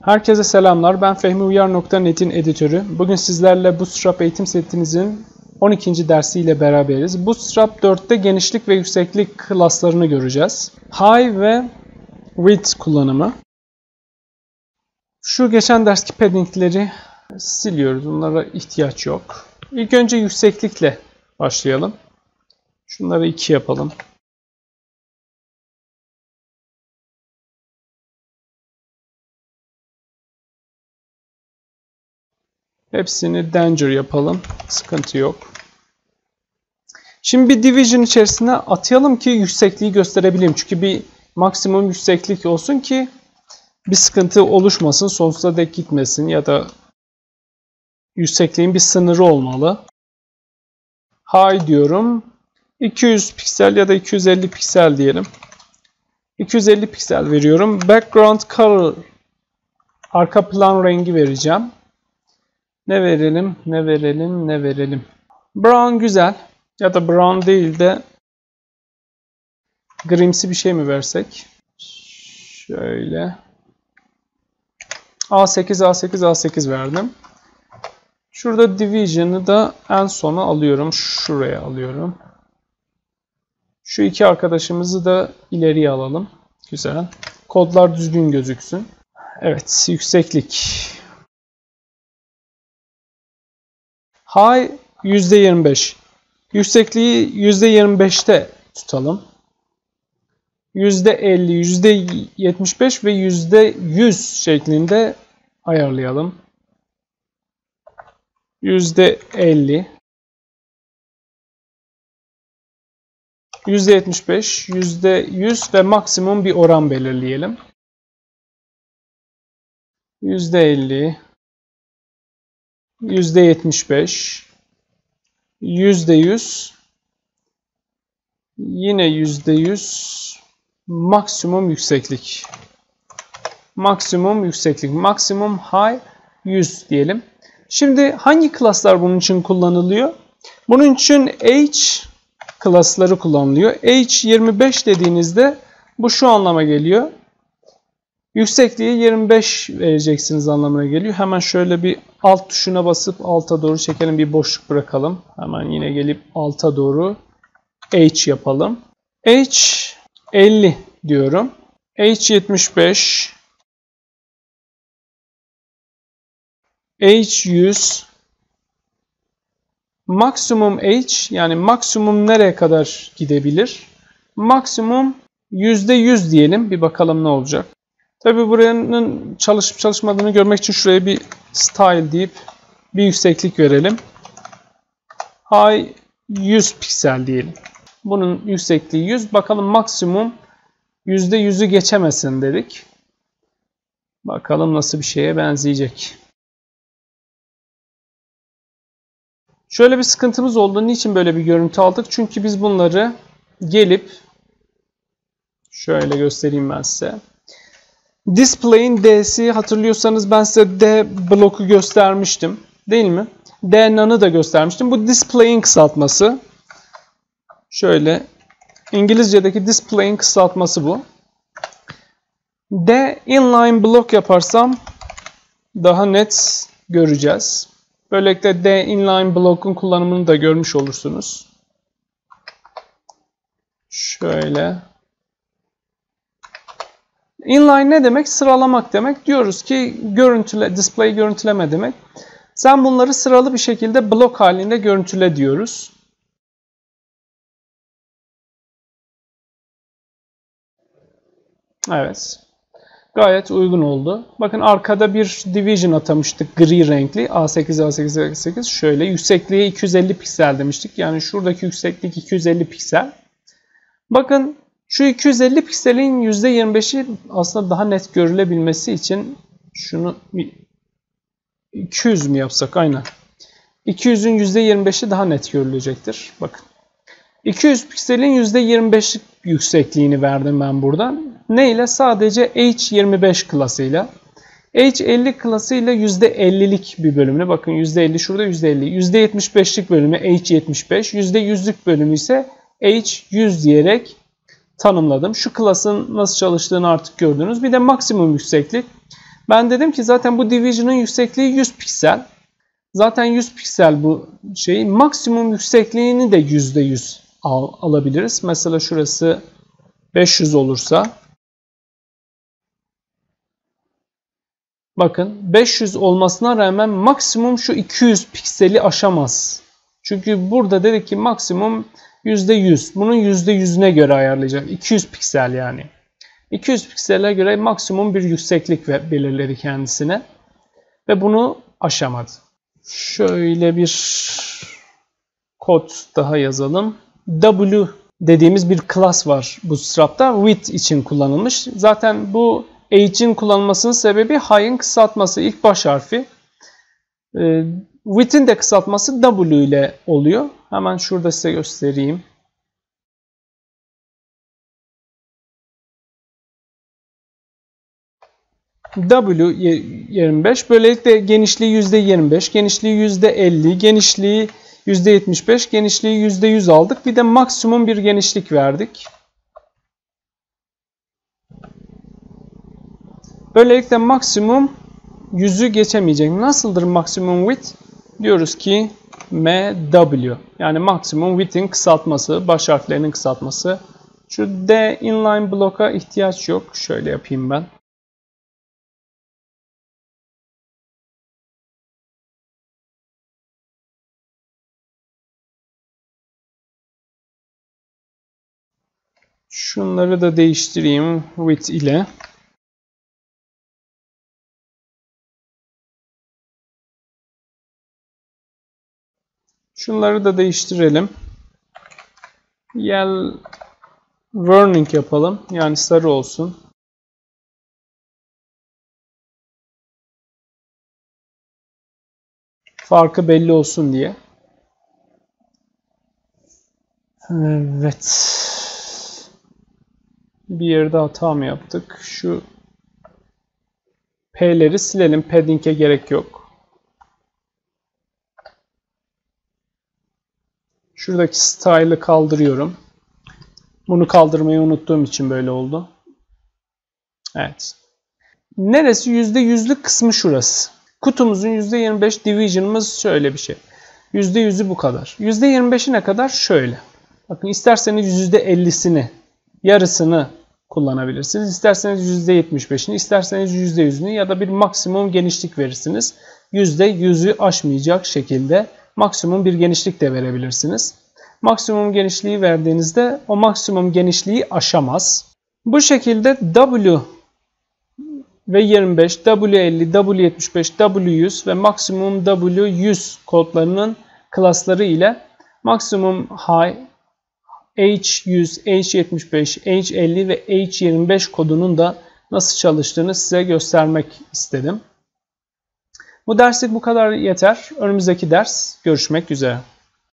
Herkese selamlar. Ben FehmiUyar.net'in editörü. Bugün sizlerle Bootstrap eğitim setimizin 12. dersiyle beraberiz. Bootstrap 4'te genişlik ve yükseklik klaslarını göreceğiz. High ve width kullanımı. Şu geçen derski paddingleri siliyoruz. Bunlara ihtiyaç yok. İlk önce yükseklikle başlayalım. Şunları 2 yapalım. Hepsini danger yapalım. Sıkıntı yok. Şimdi bir division içerisine atayalım ki yüksekliği gösterebileyim. Çünkü bir maksimum yükseklik olsun ki bir sıkıntı oluşmasın, sonsuza dek gitmesin ya da yüksekliğin bir sınırı olmalı. High diyorum. 200 piksel ya da 250 piksel diyelim. 250 piksel veriyorum. Background color, arka plan rengi vereceğim. Ne verelim, ne verelim, ne verelim. Brown güzel. Ya da brown değil de grimsi bir şey mi versek? Şöyle. A8 verdim. Şurada division'ı da en sona alıyorum. Şuraya alıyorum. Şu iki arkadaşımızı da ileriye alalım. Güzel. Kodlar düzgün gözüksün. Evet, yükseklik. High %25. Yüksekliği %25'te tutalım. %50, %75 ve %100 şeklinde ayarlayalım. %50, %75, %100 ve maksimum bir oran belirleyelim. %50, %75, %100, yine %100, maksimum yükseklik. Maksimum yükseklik, maksimum high 100 diyelim. Şimdi hangi klaslar bunun için kullanılıyor? Bunun için H klasları kullanılıyor. H25 dediğinizde bu şu anlama geliyor. Yüksekliği 25 vereceksiniz anlamına geliyor. Hemen şöyle bir alt tuşuna basıp alta doğru çekelim. Bir boşluk bırakalım. Hemen yine gelip alta doğru H yapalım. H50 diyorum. H75, H100, maksimum H, yani maksimum nereye kadar gidebilir? Maksimum %100 diyelim. Bir bakalım ne olacak. Tabi buranın çalışıp çalışmadığını görmek için şuraya bir style deyip bir yükseklik verelim. High 100 piksel diyelim. Bunun yüksekliği 100. Bakalım maksimum %100'ü geçemesin dedik. Bakalım nasıl bir şeye benzeyecek. Şöyle bir sıkıntımız oldu. Niçin böyle bir görüntü aldık? Çünkü biz bunları gelip şöyle göstereyim ben size. Display'in D'si, hatırlıyorsanız ben size D bloku göstermiştim. Değil mi? D none'ı da göstermiştim. Bu display'in kısaltması. Şöyle İngilizce'deki display'in kısaltması bu. D inline block yaparsam daha net göreceğiz. Böylelikle D inline block'un kullanımını da görmüş olursunuz. Şöyle. Inline ne demek? Sıralamak demek. Diyoruz ki display görüntüleme demek. Sen bunları sıralı bir şekilde blok halinde görüntüle diyoruz. Evet. Gayet uygun oldu. Bakın arkada bir division atamıştık gri renkli. A8. Şöyle yüksekliği 250 piksel demiştik. Yani şuradaki yükseklik 250 piksel. Bakın şu 250 pikselin %25'i aslında daha net görülebilmesi için şunu 200 mü yapsak? Aynen. 200'ün %25'i daha net görülecektir. Bakın. 200 pikselin %25'lik yüksekliğini verdim ben buradan. Ne ile? Sadece H25 klasıyla. H50 klasıyla %50'lik bir bölümünü. Bakın %50 şurada %50. %75'lik bölümü H75. %100'lük bölümü ise H100 diyerek tanımladım. Şu klasın nasıl çalıştığını artık gördünüz. Bir de maksimum yükseklik. Ben dedim ki zaten bu division'ın yüksekliği 100 piksel. Zaten 100 piksel bu şeyi. Maksimum yüksekliğini de %100 alabiliriz. Mesela şurası 500 olursa. Bakın 500 olmasına rağmen maksimum şu 200 pikseli aşamaz. Çünkü burada dedik ki maksimum %100. Bunun %100'üne göre ayarlayacak. 200 piksel yani. 200 piksele göre maksimum bir yükseklik belirledi kendisine. Ve bunu aşamadı. Şöyle bir kod daha yazalım. W dediğimiz bir class var Bootstrap'ta. Width için kullanılmış. Zaten bu H'in kullanılmasının sebebi high'ın kısaltması. İlk baş harfi. Width'in de kısaltması W ile oluyor. Hemen şurada size göstereyim. W25. Böylelikle genişliği %25, genişliği %50, genişliği %75, genişliği %100 aldık. Bir de maksimum bir genişlik verdik. Böylelikle maksimum 100'ü geçemeyecek. Nasıldır maksimum width? Diyoruz ki MW. Yani maksimum width'in kısaltması, baş harflerinin kısaltması. Şu D inline block'a ihtiyaç yok. Şöyle yapayım ben. Şunları da değiştireyim width ile. Şunları da değiştirelim. Yel warning yapalım. Yani sarı olsun. Farkı belli olsun diye. Evet. Bir yerde hata mı yaptık? Şu P'leri silelim. Padding'e gerek yok. Şuradaki style'ı kaldırıyorum. Bunu kaldırmayı unuttuğum için böyle oldu. Evet. Neresi? %100'lük kısmı şurası. Kutumuzun %25 division'ımız şöyle bir şey. %100'ü bu kadar. %25'ine kadar şöyle. Bakın isterseniz %50'sini, yarısını kullanabilirsiniz. İsterseniz %75'ini, isterseniz %100'ünü ya da bir maksimum genişlik verirsiniz. %100'ü aşmayacak şekilde maksimum bir genişlik de verebilirsiniz. Maksimum genişliği verdiğinizde o maksimum genişliği aşamaz. Bu şekilde W ve 25, W50, W75, W100 ve maksimum W100 kodlarının klasları ile maksimum high, H100, H75, H50 ve H25 kodunun da nasıl çalıştığını size göstermek istedim. Bu derslik bu kadar yeter. Önümüzdeki ders görüşmek üzere.